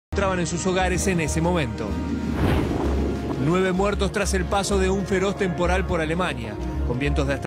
encontraban en sus hogares en ese momento. 9 muertos tras el paso de un feroz temporal por Alemania, con vientos de hasta